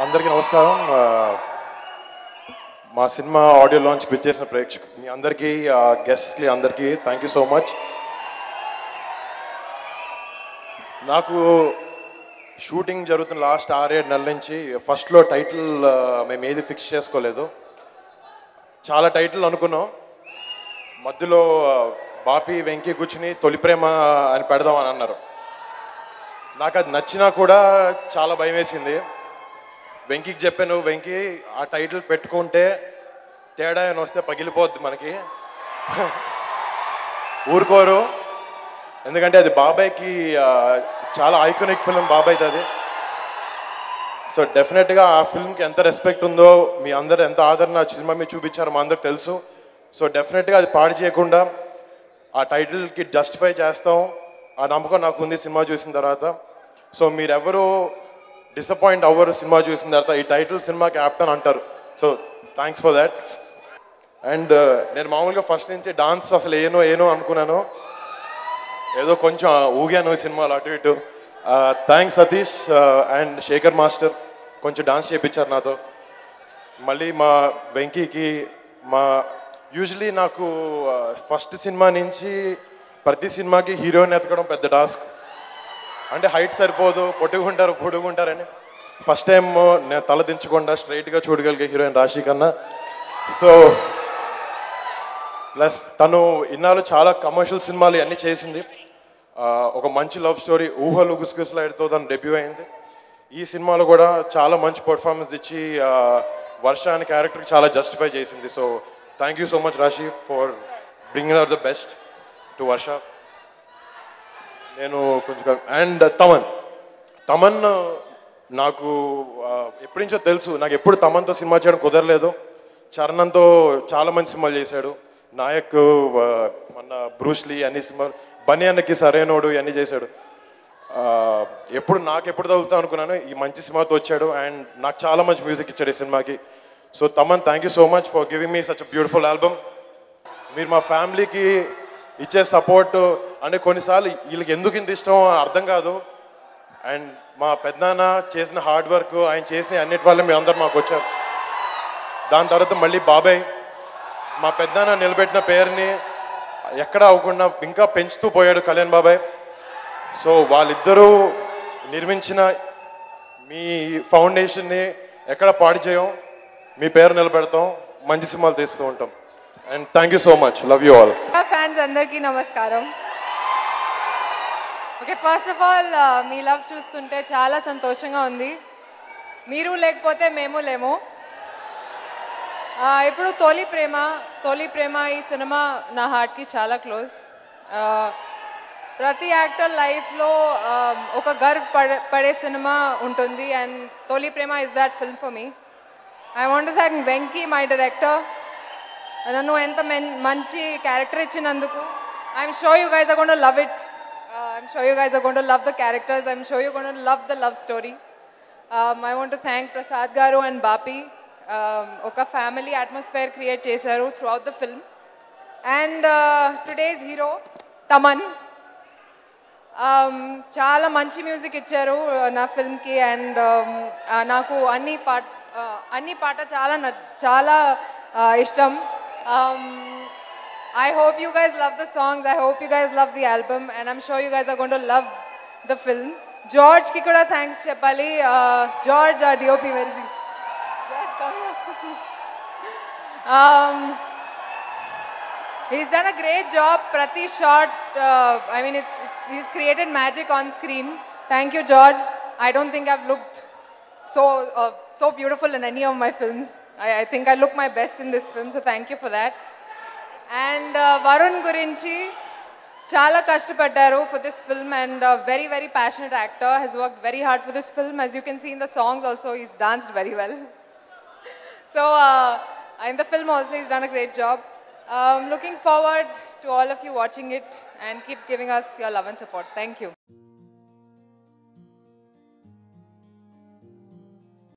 అందరికీ నమస్కారం. మా సినిమా ఆడియో లాంచ్కి విచ్చేసిన ప్రేక్షకులు మీ అందరికీ, గెస్ట్స్కి అందరికీ థ్యాంక్ యూ సో మచ్. నాకు షూటింగ్ జరుగుతున్న లాస్ట్ 6-7 నెలల నుంచి ఫస్ట్లో టైటిల్ మేము ఏది ఫిక్స్ చేసుకోలేదు. చాలా టైటిల్ అనుకున్నాం. మధ్యలో బాపి వెంకీ కూర్చుని తొలి ప్రేమ అని పెడదామని అన్నారు. నాకు అది నచ్చినా కూడా చాలా భయం వేసింది. వెంకీకి చెప్పాను, వెంకీ ఆ టైటిల్ పెట్టుకుంటే తేడా అని వస్తే పగిలిపోద్ది మనకి, ఊరుకోరు. ఎందుకంటే అది బాబాయ్కి చాలా ఐకానిక్ ఫిల్మ్ బాబాయ్ది అది. సో డెఫినెట్గా ఆ ఫిల్మ్కి ఎంత రెస్పెక్ట్ ఉందో, మీ అందరు ఎంత ఆదరణ సినిమా మీద చూపించారో మా అందరికి తెలుసు. సో డెఫినెట్గా అది పాడు చేయకుండా ఆ టైటిల్కి జస్టిఫై చేస్తాం. ఆ నమ్మకం నాకు ఉంది సినిమా చూసిన తర్వాత. సో మీరెవరు డిసప్పాయింట్ అవ్వరు సినిమా చూసిన తర్వాత. ఈ టైటిల్ సినిమాకి క్యాప్టెన్ అంటారు. So thanks for that. And నేను మామూలుగా ఫస్ట్ నుంచి డాన్స్ అసలు ఏనో అనుకున్నాను. ఏదో కొంచెం ఊగాను సినిమాలో అటు ఇటు. Thanks Satish and Shekhar master, కొంచెం డాన్స్ చేయించారు నాతో. మళ్ళీ మా వెంకీకి యూజువలీ నాకు ఫస్ట్ సినిమా నుంచి ప్రతి సినిమాకి హీరోయిన్ ఎతకడం పెద్ద టాస్క్. అంటే హైట్ సరిపోదు, పొడుగుంటారని ఫస్ట్ టైం నేను తల దించకుండా స్ట్రైట్గా చూడగలిగే హీరోయిన్ రాశి కన్నా. సో ప్లస్ తను ఇన్నాళ్ళు చాలా కమర్షియల్ సినిమాలు అన్నీ చేసింది. ఒక మంచి లవ్ స్టోరీ ఊహలు గుసగుసలాడితో తను డెబ్యూ అయింది. ఈ సినిమాలో కూడా చాలా మంచి పర్ఫార్మెన్స్ ఇచ్చి వర్ష అనే క్యారెక్టర్కి చాలా జస్టిఫై చేసింది. So thank you so much Raashi for bringing out the best to Varsha. నేను కొంచెం అండ్ తమన్ నాకు ఎప్పటి నుంచో తెలుసు. నాకు ఎప్పుడు తమన్తో సినిమా చేయడం కుదరలేదు. చరణంతో చాలా మంచి సినిమాలు చేశాడు. నాయక్, మన బ్రూస్లీ అన్ని సినిమాలు, బన్నీ అన్నకి సరైనోడు ఇవన్నీ చేశాడు. నాకు ఎప్పుడు తగులుతా అనుకున్నాను, ఈ మంచి సినిమాతో వచ్చాడు. అండ్ నాకు చాలా మంచి మ్యూజిక్ ఇచ్చాడు ఈ సినిమాకి. So Thaman, thank you so much for giving me such a beautiful album. మీరు మా ఫ్యామిలీకి ఇచ్చే సపోర్ట్ అంటే కొన్నిసార్లు వీళ్ళకి ఎందుకు ఇంత ఇష్టం అర్థం కాదు. అండ్ మా పెద్దనాన్న చేసిన హార్డ్ వర్క్, ఆయన చేసిన అన్నిటి వల్ల మీ అందరు మాకు వచ్చారు. దాని తర్వాత మళ్ళీ బాబాయ్, మా పెద్దనాన్న నిలబెట్టిన పేరుని ఎక్కడ అవ్వకుండా ఇంకా పెంచుతూ పోయాడు కళ్యాణ్ బాబాయ్. సో వాళ్ళిద్దరూ నిర్మించిన మీ ఫౌండేషన్ని ఎక్కడ పాడు చేయం, మీ పేరు నిలబెడతాం, మంచి సినిమాలు తీస్తూ ఉంటాం. And thank you so much. Love you all. Fans andarki namaskaram. Okay, first of all, మీ లవ్ చూస్తుంటే చాలా సంతోషంగా ఉంది. మీరు లేకపోతే మేము లేము. ఇప్పుడు తొలి ప్రేమ ఈ సినిమా నా హార్ట్కి చాలా క్లోజ్. ప్రతి యాక్టర్ లైఫ్లో ఒక గర్వ్ పడే సినిమా ఉంటుంది. And Tholi Prema is that film for me. I want to thank Venky, my director, నన్ను ఎంత మంచి క్యారెక్టర్ ఇచ్చినందుకు. I'm sure you guys are going to love it. I'm sure you guys are going to love the characters. I'm sure you going to love the love story. I want to thank Prasad garu and Bapi. ఒక family atmosphere create చేశారు throughout the film. And today's hero Thaman చాలా మంచి music ఇచ్చారు నా ఫిల్మ్కి. And నాకు అన్ని పాట చాలా ఇష్టం. I hope you guys love the songs. I hope you guys love the album, and I'm sure you guys are going to love the film. George ki kuda thanks cheppali. George, our DOP, where is he? George, come here. He's done a great job. Prati shot. I mean, he's created magic on screen. Thank you, George. I don't think I've looked so beautiful in any of my films. I think I look my best in this film, so thank you for that. And Varun gurinchi chala kashtapaddaru for this film, and a very, very passionate actor, has worked very hard for this film. As you can see in the songs also, he's danced very well. So in the film also, he's done a great job. Looking forward to all of you watching it, and keep giving us your love and support. Thank you.